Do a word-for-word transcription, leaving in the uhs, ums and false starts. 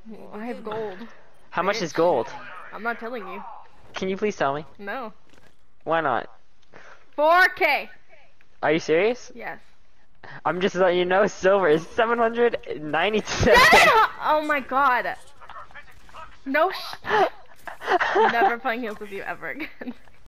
Well, I have gold. How much is gold? I'm not telling you. Can you please tell me? No. Why not? four K. Are you serious? Yes. I'm just letting you know silver is seven hundred ninety-seven. Oh my god. No sh- Never playing heels with you ever again.